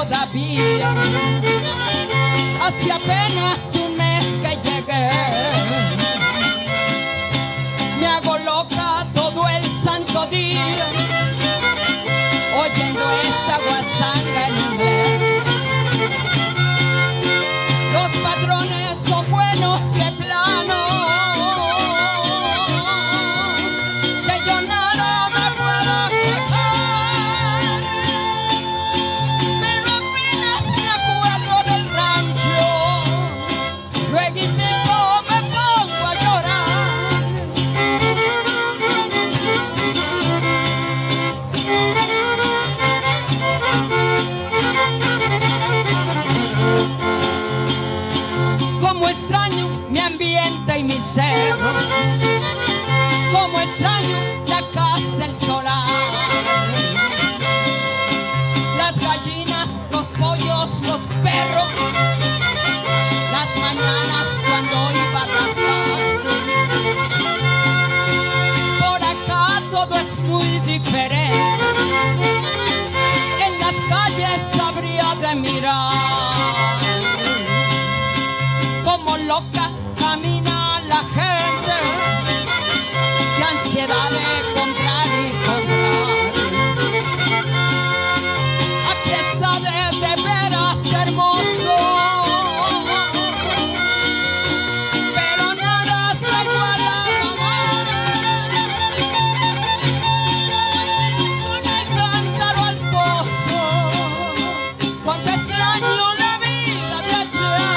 todavía. Hace apenas un mes que llegué. Me hago loca todo el santo día, oyendo esta guasanga en inglés. Los patrones son buenos de plano, que yo nada me puedo quejar. Pero apenas me acuerdo del rancho, luego me pongo a llorar. Como extraño mi ambiente y mis cerros, como extraño la casa, el solar, las gallinas, los pollos, los perros, las mañanas cuando iba a rascar. Por acá todo es muy diferente, en las calles habría de mirar. Como loca camina la gente, la ansiedad de comprar y comprar. Aquí está de veras hermoso, pero nada se iguala con el cántaro al pozo. Cuánto extraño la vida de allá.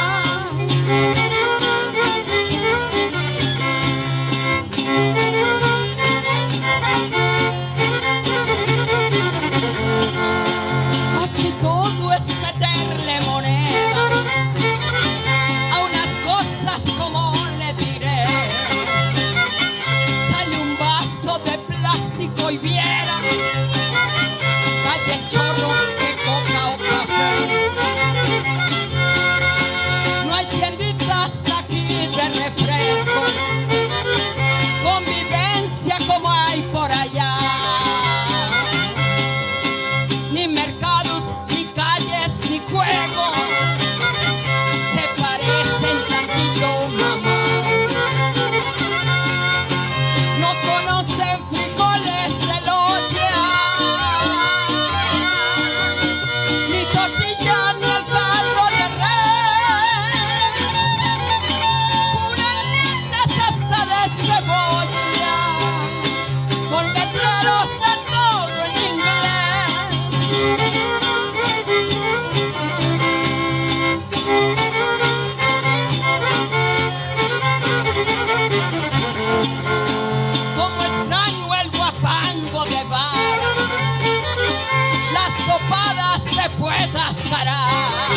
Aquí todo es meterle monedas a unas cosas, como le diré. Sale un vaso de plástico y viera, cae el chorro de coca o café. No hay tienditas aquí de refrescos, convivencia como hay por allá. Ni mercados, ni calles, ni juegos se parecen tantito, mamá. No conocen frijoles de loya, ni tortilla, ni el caldo de res. Puras letras hasta de cebolla, con letreros de todo en inglés. Como extraño el guapango de vara, las topadas de puedas caras.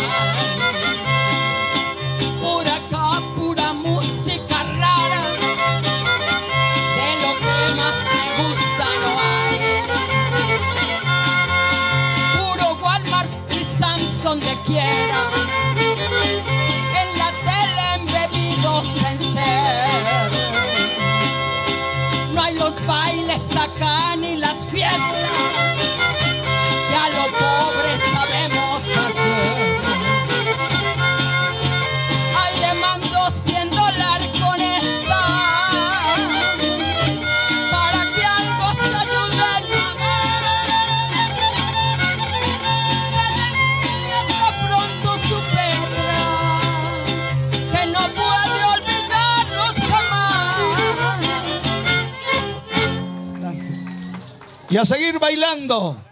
Por acá pura música rara, de lo que más me gusta no hay. Puro Walmart y Sam's donde quiera, en la tele embebidos en ser. No hay los bailes acá ni las fiestas, ya lo pobre sabemos hacer. Ay, le mando $100 con esta, para que algo se ayuden a ver. Se le hasta pronto su perra, que no puede olvidarlos jamás. Y a seguir bailando.